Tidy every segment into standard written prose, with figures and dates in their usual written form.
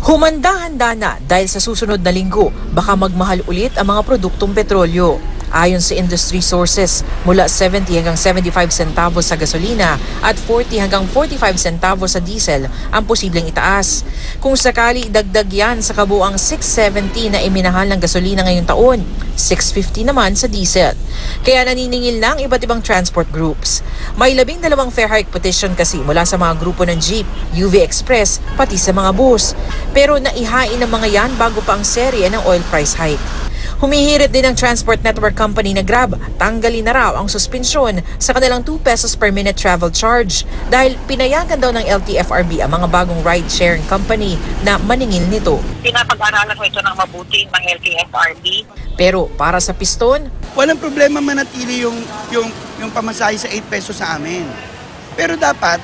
Humanda-handa na dahil sa susunod na linggo, baka magmahal ulit ang mga produktong petrolyo. Ayon sa industry sources, mula 70 hanggang 75 centavos sa gasolina at 40 hanggang 45 centavos sa diesel ang posibleng itaas. Kung sakali dagdag yan sa kabuang 670 na iminahal ng gasolina ngayong taon, 650 naman sa diesel. Kaya naniningil na ang iba't ibang transport groups. May 12 fare hike petition kasi mula sa mga grupo ng Jeep, UV Express, pati sa mga bus. Pero naihain ng mga yan bago pa ang serye ng oil price hike. Humihirit din ang transport network company na Grab, tanggalin na raw ang suspensyon sa kanilang 2 pesos per minute travel charge dahil pinayagan daw ng LTFRB ang mga bagong ride-sharing company na maningil nito. Pinapag-aralan ko ito ng mabuti ng LTFRB. Pero para sa piston, walang problema manatili yung pamasahe sa 8 pesos sa amin. Pero dapat,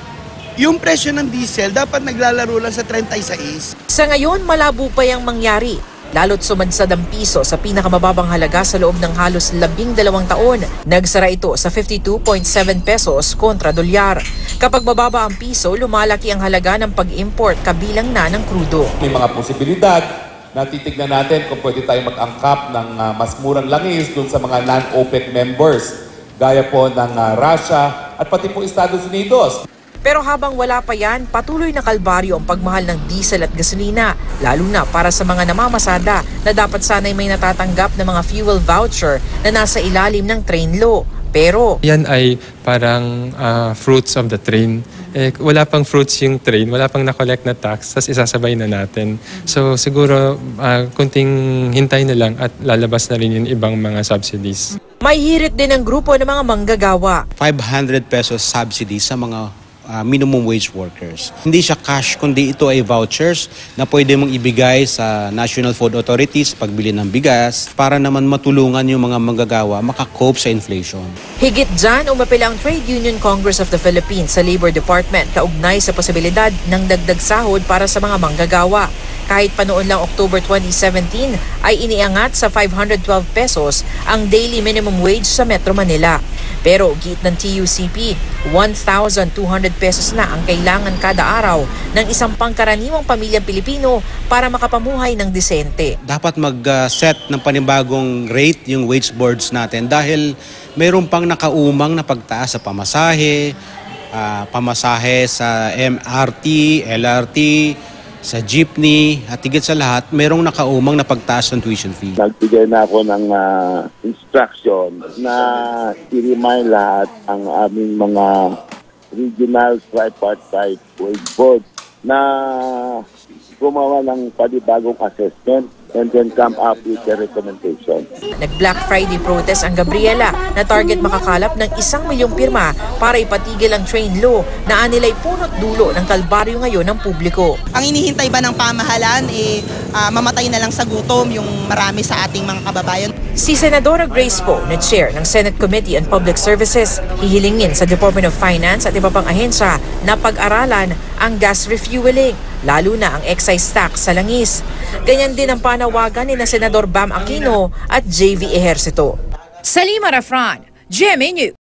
yung presyo ng diesel dapat naglalaro lang sa 36. Sa ngayon, malabo pa yang mangyari. Lalo't sumadsad ang piso sa pinakamababang halaga sa loob ng halos 12 taon. Nagsara ito sa 52.7 pesos kontra dolyar. Kapag bababa ang piso, lumalaki ang halaga ng pag-import kabilang na ng krudo. May mga posibilidad na titignan natin kung pwede tayo mag-angkap ng mas murang langis dun sa mga non-OPEC members, gaya po ng Russia at pati po Estados Unidos. Pero habang wala pa yan, patuloy na kalbaryo ang pagmahal ng diesel at gasolina, lalo na para sa mga namamasada na dapat sana'y may natatanggap ng mga fuel voucher na nasa ilalim ng train law. Pero yan ay parang fruits of the train. Wala pang fruits yung train, wala pang na-collect na tax, tas isasabay na natin. So siguro kunting hintay na lang at lalabas na rin yung ibang mga subsidies. May hirit din ang grupo ng mga manggagawa. 500 pesos subsidy sa mga minimum wage workers. Hindi siya cash, kundi ito ay vouchers na pwede mong ibigay sa National Food Authorities pagbili ng bigas para naman matulungan yung mga manggagawa makakope sa inflation. Higit dyan, umapila ang Trade Union Congress of the Philippines sa Labor Department kaugnay sa posibilidad ng dagdag sahod para sa mga manggagawa. Kahit pa noon lang October 2017 ay iniangat sa 512 pesos ang daily minimum wage sa Metro Manila. Pero giit ng TUCP, 1,200 pesos na ang kailangan kada araw ng isang pangkaraniwang pamilyang Pilipino para makapamuhay ng disente. Dapat mag-set ng panibagong rate yung wage boards natin dahil mayroon pang nakaumang na pagtaas sa pamasahe, pamasahe sa MRT, LRT, sa jeepney, at higit sa lahat, mayroong nakaumang na pagtaas ng tuition fee. Nagbigay na ako ng instruction na i-remind lahat ang aming mga regional tripartite wage board na gumawa ng panibagong assessment and then come up with the recommendation. Nag-Black Friday protest ang Gabriela na target makakalap ng 1 milyong pirma para ipatigil ang train law na anilay punot dulo ng kalbaryo ngayon ng publiko. Ang inihintay ba ng pamahalaan mamatay na lang sa gutom yung marami sa ating mga kababayan? Si Senadora Grace Poe, na chair ng Senate Committee on Public Services, hihilingin sa Department of Finance at iba pang ahensya na pag-aralan ang gas refueling, lalo na ang excise tax sa langis. Ganyan din ang panawagan ni Senador Bam Aquino at JV Ejercito. Salima Rafran, GMA News.